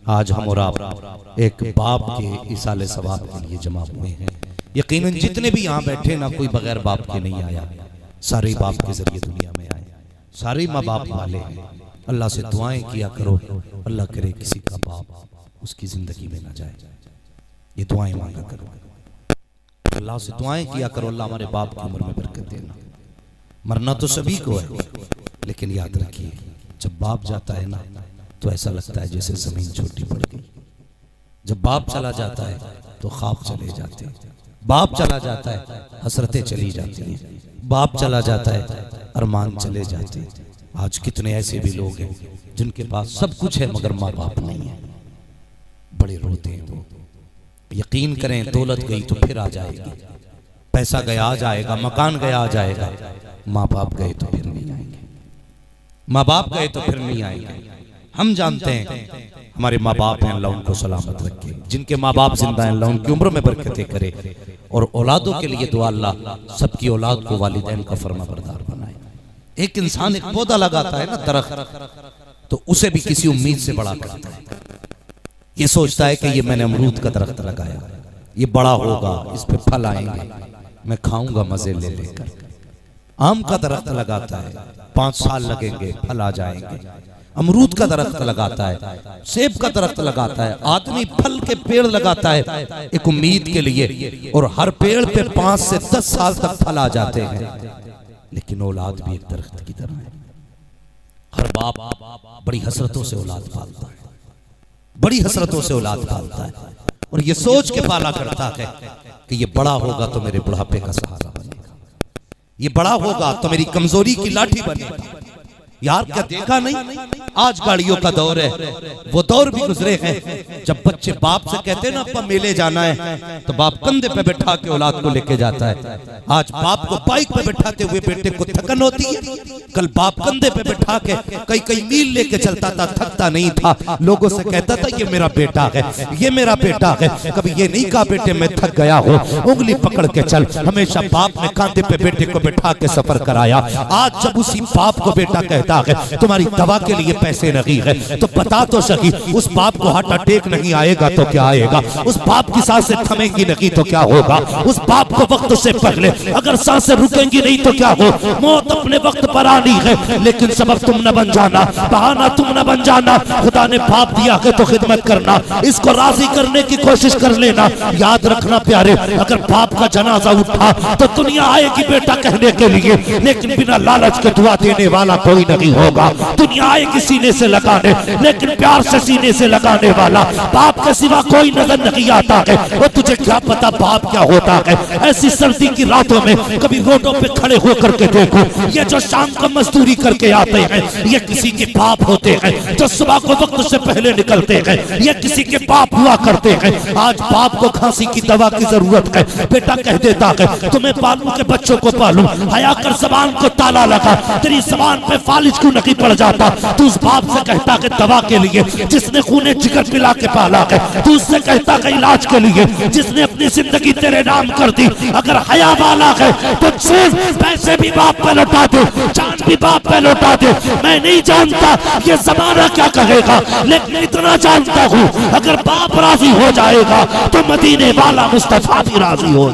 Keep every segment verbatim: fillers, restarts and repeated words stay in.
आज हम और आप एक बाप के इसाले सवाब के लिए जमा हुए हैं। यकीनन जितने भी यहाँ बैठे ना, कोई बगैर बाप के नहीं आया, सारे बाप के जरिए दुनिया में आए, सारे माँ बाप वाले हैं। अल्लाह से दुआएं किया करो, अल्लाह करे किसी का बाप उसकी जिंदगी में ना जाए, ये दुआएं मांगा करो। अल्लाह से दुआएं किया करो, अल्लाह हमारे बाप की उम्र में बरकत देना। मरना तो सभी को है, लेकिन याद रखिए जब बाप जाता है ना तो ऐसा लगता है जैसे जमीन छोटी पड़ गई। जब बाप चला जाता है तो ख्वाब चले जाते हैं, बाप चला जाता है हसरतें चली जाती हैं, बाप चला जाता है अरमान चले जाते हैं। आज कितने ऐसे भी लोग हैं जिनके पास सब कुछ है मगर माँ बाप नहीं है, बड़े रोते हैं वो। यकीन करें दौलत गई तो फिर आ जाएगी, पैसा गया आ जाएगा, मकान गया आ जाएगा, माँ बाप गए तो फिर नहीं आएंगे, माँ बाप गए तो फिर नहीं आएंगे। हम जानते हैं हमारे माँ बाप हैं, अल्लाह उनको सलामत रखे। जिनके माँ बाप जिंदा हैं अल्लाह उनकी उम्र में बरकतें करे, और औलादों के लिए दुआ अल्लाह सबकी औलाद को वालिदैन का फरमाबरदार बनाए। एक इंसान एक पौधा लगाता है ना, दरख्त, तो उसे भी किसी उम्मीद से बड़ा करता है। ये सोचता है कि ये मैंने अमरूद का दरख्त लगाया, ये बड़ा होगा, इस पे फल आएंगे, मैं खाऊंगा मजे ले लेकर। आम का दरख्त लगाता है, पांच साल लगेंगे, फल आ जाएंगे। अमरूद का दरख्त लगाता है, सेब का दरख्त लगाता है। आदमी फल के पेड़ लगाता है एक उम्मीद के लिए, और हर पेड़ पे पांच से दस साल तक फल आ जाते हैं। लेकिन औलाद भी एक दरख्त की तरह है। हर बाप बड़ी हसरतों से औलाद पालता है, बड़ी हसरतों से औलाद पालता है, और ये सोच के पाला करता है कि ये बड़ा होगा तो मेरे बुढ़ापे का सहारा बनेगा, ये बड़ा होगा तो मेरी कमजोरी की लाठी बनेगा। यार क्या देखा नहीं, आज गाड़ियों का दौर है, वो दौर भी गुजरे हैं जब बच्चे बाप से कहते हैं ना अपा मेले जाना है, तो बाप कंधे पे बैठा के औलाद को लेके जाता है। आज बाप को बाइक पे बैठाते हुए बेटे को थकन होती है, कल बाप कंधे पे बैठा के कई कई मील लेके चलता था, थकता नहीं था, लोगों से कहता था ये मेरा बेटा है, ये मेरा बेटा है। कभी ये नहीं कहा बेटे मैं थक गया हो, उंगली पकड़ के चल। हमेशा बाप ने कंधे पे बेटे को बैठा के सफर कराया। आज जब उसी बाप को बेटा कहता है तुम्हारी दवा के लिए पैसे नहीं है, तो बता तो सही उस बाप को हार्ट अटैक नहीं आएगा तो क्या आएगा, उस बाप की सांसें थमेंगी नहीं तो क्या होगा, उस बाप को वक्त से पहले अगर सांसें रुकेंगी नहीं तो क्या हो। मौत अपने वक्त पर आनी है, लेकिन सबब तुम न बन जाना, बहाना तुम न बन जाना। खुदा ने बाप दिया है तो खिदमत करना, इसको राजी करने की कोशिश कर लेना। याद रखना प्यारे, अगर बाप का जनाजा उठा तो दुनिया आएगी बेटा कहने के लिए, लेकिन बिना लालच के दुआ देने वाला कोई नहीं होगा। दुनिया आएगी सीने से लगाने, लेकिन प्यार से सीने से लगाने वाला बाप के सिवा कोई नजर नहीं आता है। और तुझे क्या पता बाप क्या होता है। ऐसी सर्दी की रातों में कभी रोडों पे खड़े होकर के देखो, ये जो शाम को मजदूरी करके आते हैं ये किसी के बाप होते हैं, जो सुबह को वक्त से पहले निकलते हैं ये किसी के बाप हुआ करते हैं। आज बाप को खांसी की दवा की जरूरत है, बेटा कह देता है तुम्हें पालू के बच्चों को पालू, हया कर जबान को ताला लगा, तेरी जबान पे फालिज क्यों नहीं पड़ जाता। तू उस बाप से कहता कि दवा के लिए जिसने खूने जिगर पिला के पाला है, तू उससे कहता कि इलाज के लिए जिसने अपनी जिंदगी तेरे नाम कर दी। अगर हया वाला है तो सिर्फ पैसे भी बाप पे लौटा दे, जान भी बाप पे लौटा दे। मैं नहीं जानता ये जमाना क्या कहेगा, लेकिन इतना जानता हूँ अगर बाप राजी हो जाएगा तो मदीने वाला मुस्तफा भी राजी हो।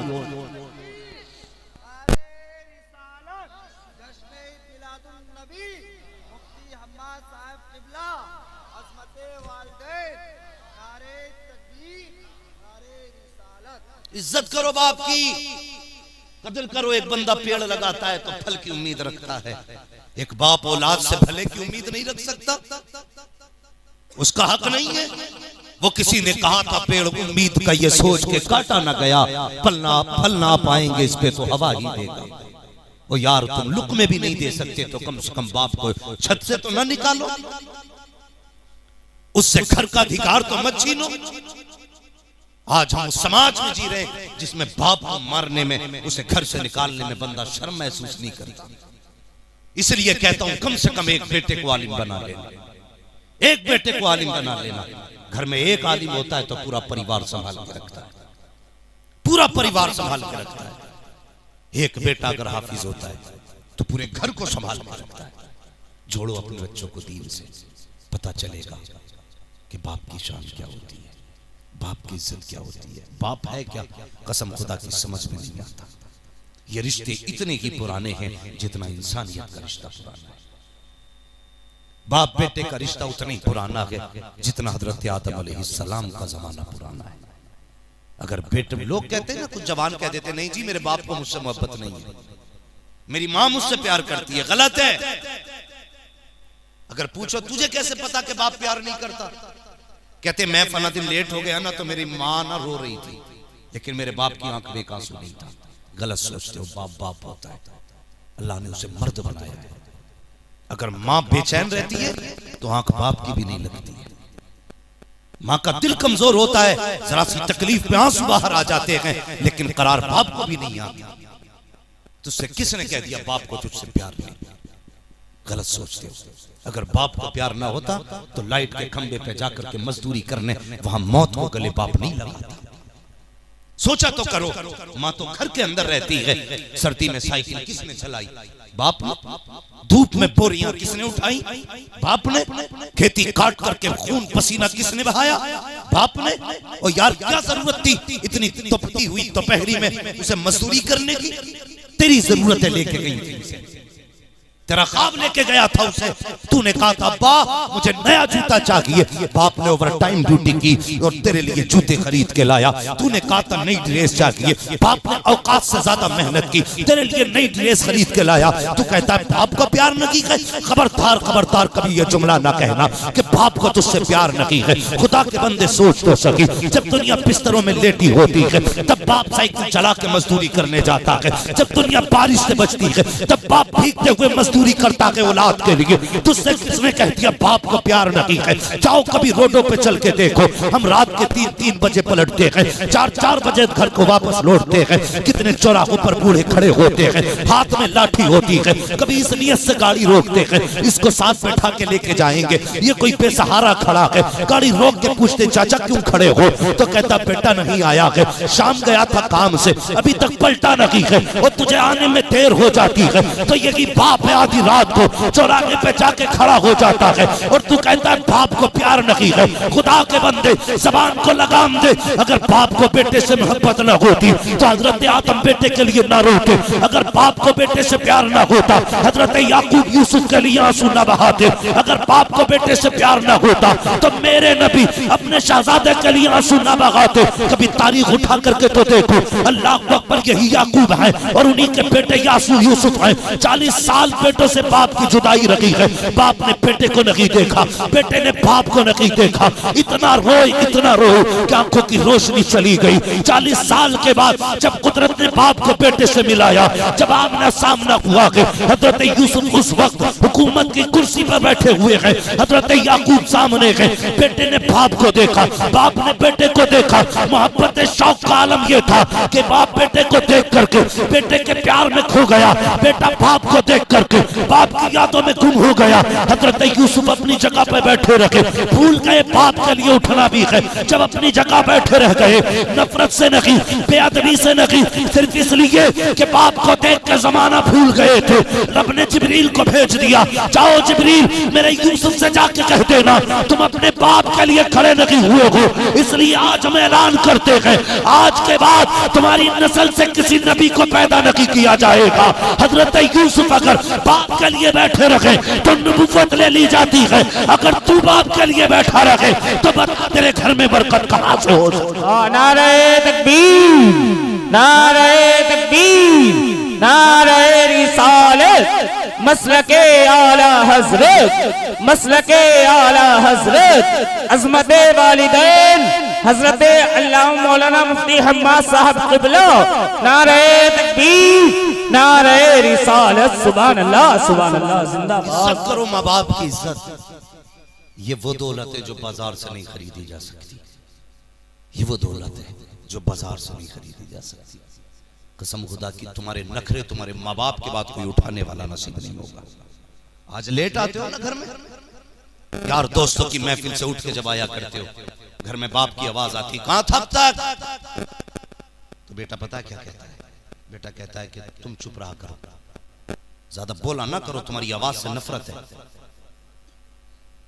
इज्जत करो बाप की, कदर करो। एक बंदा पेड़ लगाता है तो फल की उम्मीद रखता है, एक बाप औलाद से भले की उम्मीद नहीं रख सकता, उसका हक नहीं है। वो किसी ने कहा था पेड़ उम्मीद का ये सोच के काटा ना गया, फल ना फल ना पाएंगे इस पे तो हवा ही देगा। ओ यार तुम लुक में भी नहीं दे सकते तो कम से कम बाप को छत से तो ना निकालो, उससे घर का अधिकार तो मत छीनो। आज हम समाज में जी रहे हैं जिसमें बाप को मारने में, उसे घर से निकालने में बंदा शर्म महसूस नहीं करता। इसलिए कहता हूं कम से कम एक बेटे को आलिम बना लेना, एक बेटे को आलिम बना लेना। घर में एक आलिम होता है तो पूरा परिवार संभाल के रखता है, पूरा परिवार संभाल के रखता है। एक बेटा अगर हाफिज होता है तो पूरे घर को संभाल के रखता है। जोड़ो अपने बच्चों को दीन से, पता चलेगा कि बाप की शान क्या होती है, बाप की इज्जत क्या होती है, बाप है क्या, कसम खुदा की समझ में नहीं आता। ये रिश्ते इतने ही पुराने हैं जितना इंसानियत का रिश्ता पुराना है। बाप बेटे का रिश्ता उतना ही पुराना है जितना हजरत आदम अलैहिस्सलाम का जमाना पुराना है। अगर बेटे, लोग कहते हैं ना, कुछ जवान कह देते नहीं जी मेरे बाप को मुझसे मोहब्बत नहीं है, मेरी मां मुझसे प्यार करती है, गलत है। अगर पूछो तुझे कैसे पता कि बाप प्यार नहीं करता, कहते मैं फला दिन लेट हो गया ना तो मेरी मां ना रो रही थी लेकिन मेरे बाप की आंख में एक आंसू नहीं था। गलत सोचते हो, बाप बाप होता है, अल्लाह ने उसे मर्द बनाया है। अगर मां बेचैन रहती है तो आंख बाप की भी नहीं लगती है। मां का दिल कमजोर होता है, जरा सी तकलीफ में आंसू बाहर आ जाते हैं, लेकिन करार बाप को भी नहीं आता। तुझसे किसने कह दिया बाप को तुझसे प्यार नहीं? गलत सोचते हो। अगर बाप को प्यार ना होता तो लाइट के खंबे पे जाकर के मजदूरी करने वहां मौत को गले बाप नहीं लगाता। सोचा तो करो, मां तो घर के अंदर रहती है, सर्दी में साइकिल किसने चलाई? बाप ने। धूप में बोरियां किसने उठाई? बाप ने। खेती काट करके खून पसीना किसने बहाया? बाप ने। और यार क्या जरूरत थी इतनी तपती हुई दोपहरी में उसे मजदूरी करने की? तेरी जरूरत है लेके गई थी उसे, तेरा ख्वाब लेके गया था उसे। तूने कहा था अब्बा मुझे नया जूता चाहिए, बाप ने ओवर टाइम ड्यूटी की और तेरे लिए जूते खरीद के लाया। तूने कहा था नई ड्रेस चाहिए, बाप ने औकात से ज्यादा मेहनत की, तेरे लिए नई ड्रेस खरीद के लाया। तू कहता है बाप को प्यार न की है? खबरदार खबरदार कभी ये जुमला ना कहना कि बाप को तुझसे प्यार न की है। खुदा के बंदे सोच तो सकी, जब दुनिया बिस्तरों में लेटी होती है तब बाप साइकिल चला के मजदूरी करने जाता है, जब दुनिया बारिश से बचती है तब बाप भीगते हुए मजदूरी करता है औलाद के लिए। तुझसे किसने कह दिया बाप को प्यार नहीं है? जाओ कभी रोडों पे चल के देखो, हम रात के तीन तीन बजे पलटते हैं, चार चार बजे घर को वापस लौटते हैं। कितने चौराहों पर बूढ़े खड़े होते हैं, हाथ में लाठी होती है, कभी इस नियत से गाड़ी रोकते हैं इसको साथ बैठा के लेके जाएंगे, ये कोई बेसहारा खड़ा है। गाड़ी रोक के पूछते चाचा क्यों खड़े हो? तो कहता बेटा नहीं आया है, शाम गया था काम से, अभी तक पलटा नहीं है और तुझे आने में देर हो जाती है। तो यही बाप है, आधी रात को चौराहे पे जाके खड़ा हो जाता है और तू कहता है बाप को प्यार नहीं है। खुदा के बंदे जबान को लगाम दे, अगर बाप को बेटे से मोहब्बत न होती तो हजरत आदम बेटे के लिए ना रोते, अगर बाप को बेटे से प्यार ना होता हजरत याकूब यूसुफ के लिए आंसू न बहाते, अगर बाप को बेटे से प्यार ना होता तो मेरे नबी अपने शहजादे के लिए आंसू न बहाते। कभी तारीख उठा करके तो देखो, अल्लाह अकबर यही याकूब है और उन्हीं के बेटे यासू यूसुफ हैं। चालीस साल बेटों से बाप की जुदाई रखी है, बाप ने बेटे को नहीं देखा, बेटे ने बाप को नहीं देखा। इतना रोए इतना रोए कि आंखों की रोशनी चली गई। चालीस साल के बाद जब कुदरत ने बाप को बेटे से मिलाया, जब आमना सामना हुआ कि हजरत यूसुफ उस वक्त हुकूमत की कुर्सी पर बैठे हुए हैं, हजरत याकूब सामने हैं, बेटे ने बाप को देखा, बाप ने बेटे को देखा। मोहब्बत शौक का आलम यह था कि बाप बेटे को देख करके बेटे के प्यार में खो गया, बेटा बाप को देख करके बाप की यादों में गुम हो गया। हजरत यूसुफ अपनी जगह पर बैठे रहे, भूल गए बाप के लिए उठना भी है। जब अपनी जगह बैठे रह गए, नफरत से नहीं, बेअदबी से नहीं, सिर्फ इसलिए कि बाप को देख के जमाना भूल गए थे, रब ने जिब्रील को भेज दिया, जाओ जिब्रील मेरे यूसुफ से जाके कह देना तुम अपने बाप के लिए खड़े नहीं हुए हो, इसलिए आज हम ऐलान करते हैं आज के बाद तुम्हारी नस्ल से किसी नबी को पैदा नहीं किया जाएगा। हजरत यूसुफ अगर बाप के लिए बैठे रहे तो नबुव्वत ले ली जाती है, अगर तू बाप के लिए बैठा रहे तो बता तेरे घर में बरकत कहां से हो? नारे तकबीर, नारे तकबीर, नारे रिसालत, मसलके आला हजरत, मसलके आला हजरत, अज़मते वालिदैन हजरत अल्लाह मौलाना मुफ्ती हम्माद साहब क़िबला। नारे तकबीर, नारे रिसालत, सुभान अल्लाह सुभान अल्लाह, जिंदाबाद। इज्जत करो माँ बाप की इज्जत। ये वो दौलत है जो बाजार से नहीं खरीदी जा सकती, ये वो दौलत है जो बाजार से नहीं खरीदी जा सकती। कसम खुदा की तुम्हारे नखरे तुम्हारे माँ बाप के बाद कोई उठाने वाला नसीब नहीं होगा। आज लेट आते हो ना घर में, यार दोस्तों की महफिल से उठ के जब आया करते हो, घर में बाप की आवाज आती कहां था तक, तो बेटा पता है क्या कहता है? बेटा कहता है कि तुम चुप रहा करो, ज्यादा बोला ना करो, तुम्हारी आवाज से नफरत है।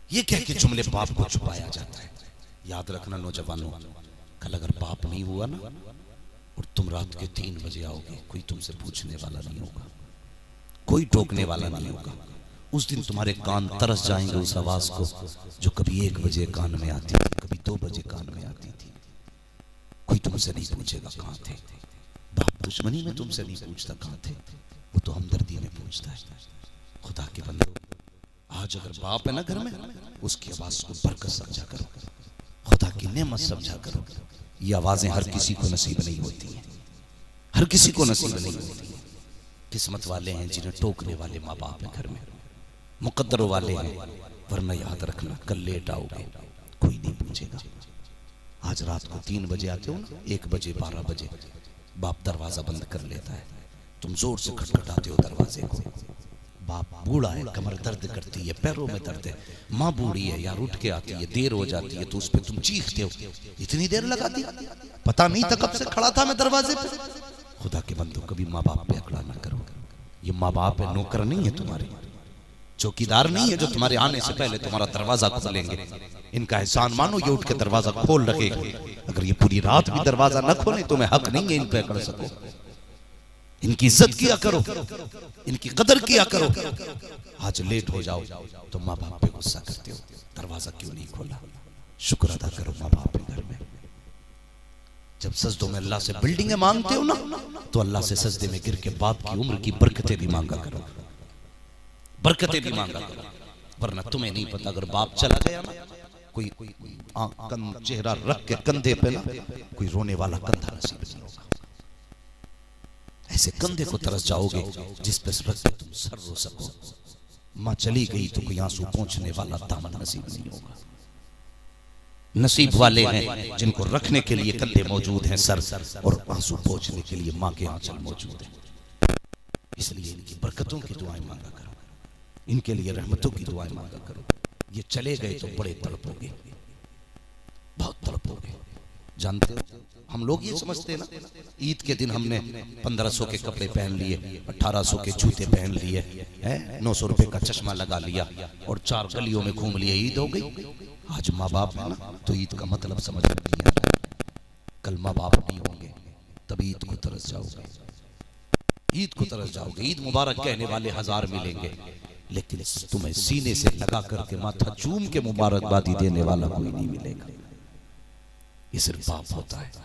ये कह के जुमले बाप को छुपाया जाता है। याद रखना नौजवानों, कल अगर बाप नहीं हुआ ना और तुम रात के तीन बजे आओगे, कोई तुमसे पूछने वाला नहीं होगा, कोई टोकने वाला नहीं होगा। उस दिन तुम्हारे कान तरस जाएंगे उस आवाज को जो कभी एक बजे कान में आती थी, कभी दो बजे कान में आती थी। कोई तुमसे नहीं पूछेगा कहाँ थे। बाप दुश्मनी में तुमसे नहीं पूछता कहाँ थे, वो तो हमदर्दी में पूछता है। खुदा के बंदो, आज अगर बाप है ना घर में, उसकी आवाज को बरकत समझा करो, खुदा की नेमत समझा करो। ये आवाजें हर किसी को नसीब नहीं होती हैं, हर किसी को नसीब नहीं होती है। किस्मत वाले हैं जिन्हें टोकने वाले माँ बाप है घर में, मुकद्दर वाले हैं, वरना याद रखना कल लेट आओगे कोई नहीं पूछेगा। आज रात को तीन बजे आते हो ना, एक बजे बारह बजे बाप दरवाजा बंद कर लेता है, तुम जोर से खटखटाते हो दरवाजे को। बाप बूढ़ा है, कमर दर्द करती है, पैरों में दर्द है, माँ बूढ़ी है, यार उठ के आती है, देर हो जाती है तो उस पर तुम चीखते हो, इतनी देर लगा दी, पता नहीं था कब से खड़ा था मैं दरवाजे पे। खुदा के बंदो, कभी माँ बाप पे अकड़ा ना करो। ये माँ बाप है, नौकर नहीं है तुम्हारे, चौकीदार नहीं है जो तुम्हारे आने से पहले तुम्हारा दरवाजा खोलेंगे। इनका एहसान मानो, ये उठ के दरवाजा खोल रखेंगे। अगर ये पूरी रात भी दरवाजा न खोले तुम्हें हक नहीं है इन पे अकड़ सको। इनकी इज्जत किया करो, इनकी कदर किया करो। आज लेट हो जाओ तो माँ बाप पे गुस्सा करते हो, दरवाजा क्यों नहीं खोला। शुक्र अदा करो माँ बाप के घर में। जब सजदों में अल्लाह से बिल्डिंगें मांगते हो ना, तो अल्लाह से सजदे में गिर के बाप की उम्र की बरकतें भी मांगा करो, बरकतें भी मांगा करो। वरना तुम्हें नहीं पता, अगर बाप चला गया ना, कोई चेहरा रख के कंधे पे ना, कोई रोने वाला कंधा नसीब नहीं होगा। ऐसे कंधे को तरस जाओगे जिस पे रख के तुम सर रो सको। माँ चली गई तो कोई आंसू पहुंचने वाला दामन नसीब नहीं होगा। नसीब वाले हैं जिनको रखने के लिए कंधे मौजूद हैं, सर और आंसू पहुंचने के लिए माँ के आंचल मौजूद है। इसलिए इनकी बरकतों की दुआएं मांगा करो, इनके लिए रहमतों की दुआएं मांगा करो। ये चले गए तो बड़े तड़पोगे, बहुत तड़पोगे। जानते हो, हम लोग ये समझते हैं ना, ईद के दिन हमने पंद्रह सौ के कपड़े पहन लिए, अठारह सौ के जूते पहन लिए, हैं नौ सौ रुपए का चश्मा लगा लिया और चार गलियों में घूम लिए, ईद हो गई। आज माँ बाप है ना, तो ईद का मतलब समझ में नहीं आ रहा है। कल माँ बाप नहीं होंगे तब ईद को तरस जाओगे, ईद को तरस जाओगे। ईद मुबारक कहने वाले हजार मिलेंगे, लेकिन तुम्हें सीने से लगा करके माथा चूम के मुबारकबादी देने वाला कोई नहीं मिलेगा। ये सिर्फ बाप होता है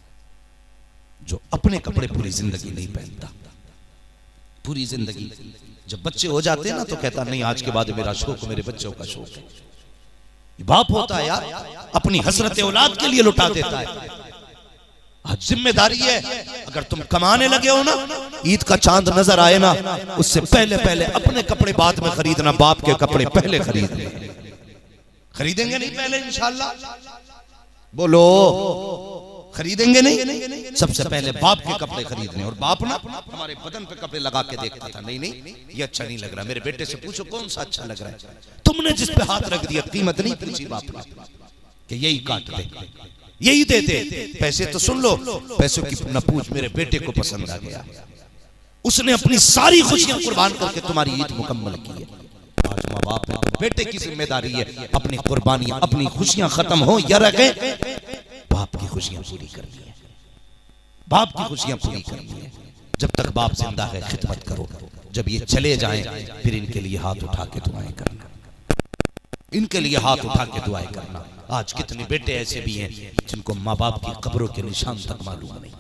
जो अपने कपड़े पूरी जिंदगी नहीं पहनता। पूरी जिंदगी जब बच्चे हो जाते हैं ना, तो कहता नहीं आज के बाद मेरा शौक मेरे बच्चों का शौक है। ये बाप होता है यार, अपनी हसरत औलाद के लिए लुटा देता है। आज जिम्मेदारी है, अगर तुम कमाने लगे हो ना, ईद का चांद नजर आए ना, उससे पहले पहले अपने कपड़े बाद में खरीदना, बाप के कपड़े पहले खरीदने। खरीदेंगे नहीं पहले इंशाल्लाह? बोलो खरीदेंगे नहीं? सबसे पहले बाप के कपड़े खरीदने। और बाप ना हमारे बदन पे कपड़े लगा के देखता था, नहीं नहीं ये अच्छा नहीं लग रहा। मेरे बेटे से पूछो कौन सा अच्छा लग रहा है, तुमने जिस पे हाथ रख दिया कीमत नहीं पूछी बाप ने कि यही काट दे, यही दे दे। पैसे तो सुन लो, पैसों की न पूछ, मेरे बेटे को पसंद आ गया, उसने अपनी सारी खुशियां कुर्बान करके तुम्हारी ईद मुकम्मल की है। आज माँ बाप है, बेटे की जिम्मेदारी है अपनी कुर्बानियां, अपनी खुशियां खत्म हो या रखे, बाप की खुशियां पूरी करनी है, बाप की खुशियां पूरी करनी है। जब तक बाप जिंदा है खिदमत करो, जब ये चले जाएं फिर इनके लिए हाथ उठा के दुआएं करना, इनके लिए हाथ उठा के दुआएं करना। आज कितने बेटे ऐसे भी हैं जिनको माँ बाप की कब्रों के निशान तक मालूम नहीं,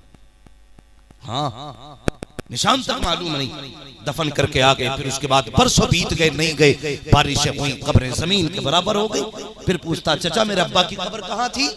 हाँ निशान तक मालूम नहीं। दफन करके आ गए, फिर उसके बाद बरसों बीत गए, नहीं गए, बारिशें हुई, कब्रें जमीन के बराबर हो गई। फिर पूछता चाचा मेरे अब्बा की कब्र कहाँ थी?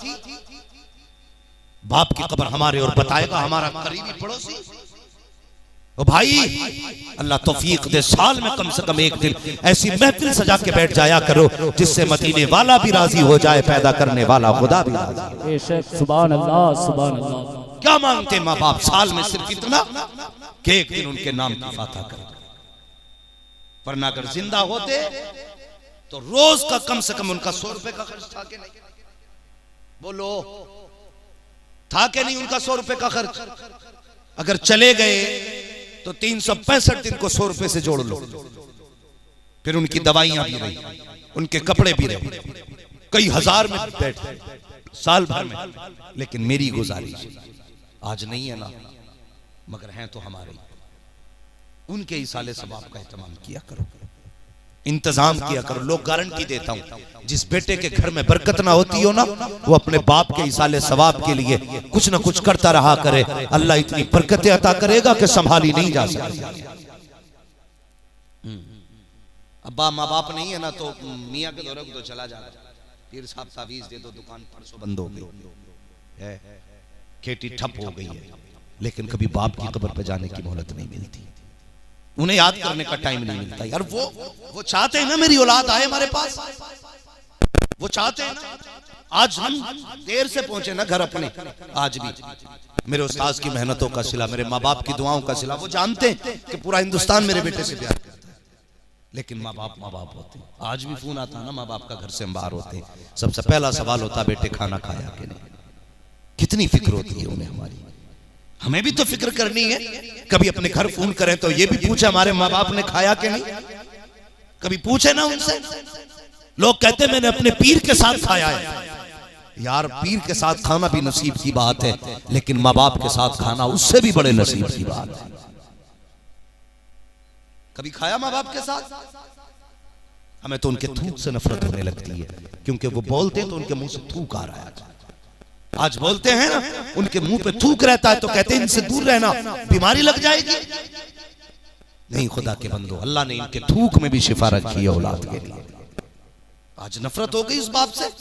बाप की कब्र हमारे और बताएगा हमारा करीबी पड़ोसी। ओ भाई अल्लाह तौफीक दे, साल में कम से कम एक दिन ऐसी महफिल सजा के बैठ जाया करो जिससे मदीने वाला भी राजी हो जाए, पैदा करने वाला खुदा भी राजी। सुभान अल्लाह, सुभान अल्लाह। क्या मांगते माँ बाप? साल में सिर्फ इतना कि एक दिन उनके नाम की फातिहा करो। वरना अगर जिंदा होते तो रोज का कम से कम उनका सौ रुपए का खर्च था कि नहीं? बोलो था कि नहीं उनका सौ रुपए का खर्च? अगर चले गए तो तीन सौ पैंसठ दिन को सौ रुपए से जोड़ लो, फिर उनकी दवाइयां भी रही, उनके कपड़े भी रहे, कई हजार में बैठे साल भर में, लेकिन मेरी गुजारिश आज नहीं है ना, मगर हैं तो हमारे, उनके इसाले सवाब का एहतमाम किया करो, इंतजाम किया करो। लोग गारंटी देता हूं, जिस बेटे के घर में बरकत ना होती हो ना, वो अपने बाप के इसाले सवाब के लिए कुछ ना कुछ करता रहा करे, अल्लाह इतनी बरकतें अता करेगा कि संभाली नहीं जा सकती। अब्बा माँ बाप नहीं है ना, तो मियाँ के दौरे को तो चला जाना, पीर साहब तावीज दे दो, दुकान परसों बंद हो गई है, खेती ठप हो गई है, लेकिन कभी बाप की कब्र पे जाने की मोहलत नहीं मिलती, उन्हें याद करने का टाइम नहीं मिलता यार। वो वो चाहते हैं ना मेरी औलाद आए हमारे पास, वो चाहते हैं ना। आज हम देर से पहुंचे ना घर अपने, आज भी मेरे उस्ताद की मेहनतों का सिला, मेरे माँ बाप की दुआओं का सिला। वो जानते हैं कि पूरा हिंदुस्तान मेरे बेटे से प्यार करता है, लेकिन माँ बाप माँ बाप होते हैं। आज भी फोन आता है ना माँ बाप का, घर से हम बाहर होते हैं, सबसे पहला सवाल होता बेटे खाना खाया कि नहीं। कितनी फिक्र होती है उन्हें हमारी, हमें भी तो फिक्र करनी है। कभी अपने घर फोन करें तो ये भी पूछे हमारे माँ बाप ने खाया कि नहीं, कभी पूछे ना उनसे। लोग कहते मैंने अपने पीर के साथ खाया है, यार पीर के साथ खाना भी नसीब की बात है, लेकिन माँ बाप के साथ खाना उससे भी बड़े नसीब की बात है। कभी खाया माँ बाप के साथ? हमें तो उनके थूक से नफरत होने लगती है, क्योंकि वो बोलते हैं तो उनके मुंह से थूक आ रहा है। आज बोलते हैं ना, उनके मुंह पे थूक रहता है तो कहते हैं इनसे दूर रहना, बीमारी लग जाएगी। नहीं खुदा के बंदो, अल्लाह ने इनके थूक में भी शिफा रखी है औलाद के लिए। आज नफरत हो गई उस बाप से,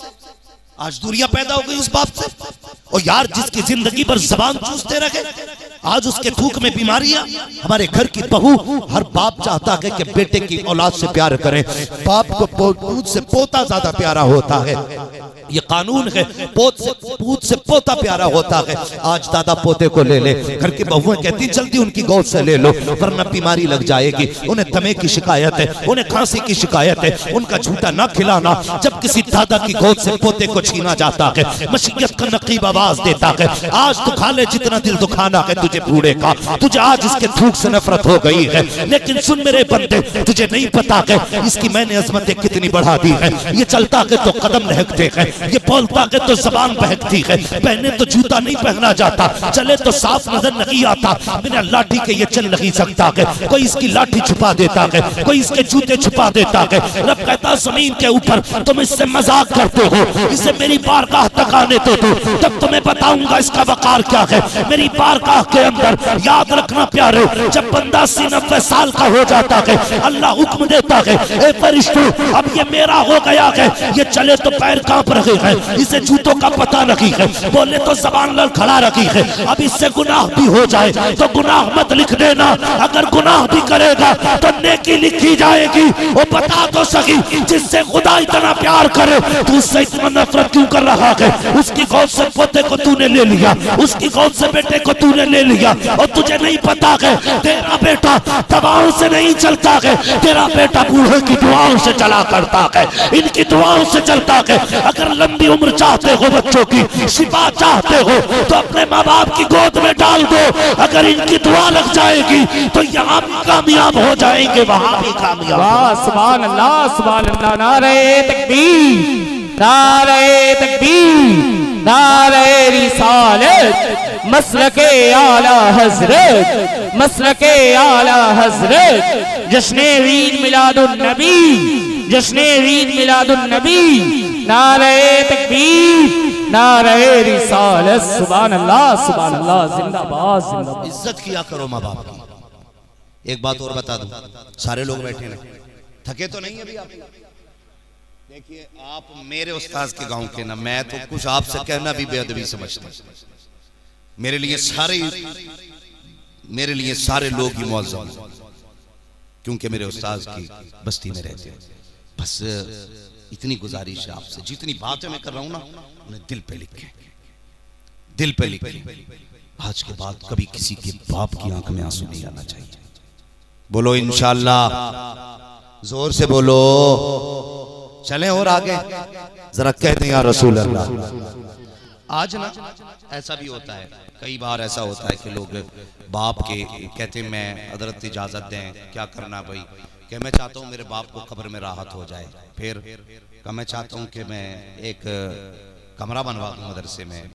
आज दूरियां पैदा हो गई उस बाप से। और यार जिसकी जिंदगी पर जबान चूसते रहे, आज उसके थूक में बीमारियां। हमारे घर की बहू, हर बाप चाहता है कि बेटे की औलाद से प्यार करें। बाप को दूध से पोता ज्यादा प्यारा होता है, ये कानून है। पोत से पूत से पोता प्यारा होता है। आज दादा पोते को ले ले, घर की बहुएं कहती जल्दी उनकी गोद से ले लो वरना बीमारी लग जाएगी। उन्हें दमे की शिकायत है, उन्हें खांसी की शिकायत है। उनका झूठा ना खिलाना। जब किसी दादा की गोद से पोते को छीना जाता है, मशीयत का नकीब आवाज देता है, आज तो खा ले जितना दिल दुखाना है तुझे बूढ़े का। तुझे आज इसके थूक से नफरत हो गई है, लेकिन सुन मेरे बंदे, तुझे नहीं पता है इसकी मैंने अजमतें कितनी बढ़ा दी है। ये चलता है तो कदम लहकते हैं, ये बोलता है तो जबान बहकती है। पहने तो जूता नहीं पहना जाता, चले तो साफ नजर नहीं आता। बिना लाठी के ये चल नहीं सकता है। कोई इसकी लाठी छुपा देता है, कोई इसके जूते छुपा देता है। रब कहता जमीन के ऊपर तुम इससे मजाक करते हो, इसे मेरी बारगाह तक आने तो दो, तब तुम्हें बताऊंगा इसका वकार क्या है। मेरी बारगाह के अंदर याद रखना प्यारे, जब बंदा अस्सी नब्बे साल का हो जाता है, अल्लाह हुक्म देता है, ए फरिश्तों अब ये मेरा हो गया है। ये चले तो पैर कांप रहे हैं, इसे जूतों का पता नहीं है, बोले तो जबान लड़खड़ा रखी है। अब इससे गुनाह भी हो जाए तो गुनाह मत लिख देना, अगर गुनाह भी करेगा तो नेकी लिखी जाएगी। वो बता तो सकी जिससे खुदा इतना प्यार करे तो उससे इतना नफरत क्यों कर रहा है। उसकी गोद से पोते को तूने ले लिया, उसकी गोद से बेटे को तूने ले लिया, और तुझे नहीं पता है तेरा बेटा दवाओं से नहीं चलता है, तेरा बेटा बूढ़े की दुआओं से चला करता है, इनकी दुआओं से चलता है। अगर लंबी उम्र चाहते हो, बच्चों की शिफा चाहते हो, तो अपने माँ बाप की गोद में डाल दो। अगर इनकी दुआ लग जाएगी तो यहाँ भी कामयाब हो जाएंगे, वहां भी कामयाब। सुभान अल्लाह, सुभान अल्लाह। नारे तकबीर, नारे तकबीर, नारे रिसालत, मसलके आला हजरत, मसलके आला हजरत। जश्ने ईद मिलादुन नबी, जश्ने ईद मिलादुन नबी। नारे तकबीर, नारे रिसालत। सुभान अल्लाह, सुभान अल्लाह। जिंदाबाद, जिंदाबाद। इज्जत किया करो माँ बाप की। एक बात और बता दूं, सारे लोग बैठे हैं, थके तो नहीं अभी आप? देखिए आप मेरे उस्ताद के गांव के ना, मैं तो कुछ आपसे कहना भी बेअदबी समझता हूं। मेरे लिए सारे मेरे लिए सारे लोग ही मौजूद, क्योंकि मेरे उस्ताद की बस्ती में रहते हैं। बस इतनी गुजारिश है आपसे, जितनी बातें मैं कर रहा हूं ना, उन्हें दिल पे लिखे, दिल पे लिखे। आज के बाद कभी किसी के बाप की आंख में आंसू नहीं आना चाहिए। बोलो इंशाअल्लाह, जोर से बोलो। चले और आगे जरा कहते हैं या रसूल अल्लाह। आज ना ऐसा भी होता है, कई बार ऐसा होता है कि लोग बाप के कहते हैं मैं हजरत इजाजत दें, क्या करना भाई, कि मैं चाहता हूँ मेरे बाप को कब्र में राहत हो जाए। फिर मैं चाहता हूँ कि मैं एक कमरा बनवा दूँ मदरसे में।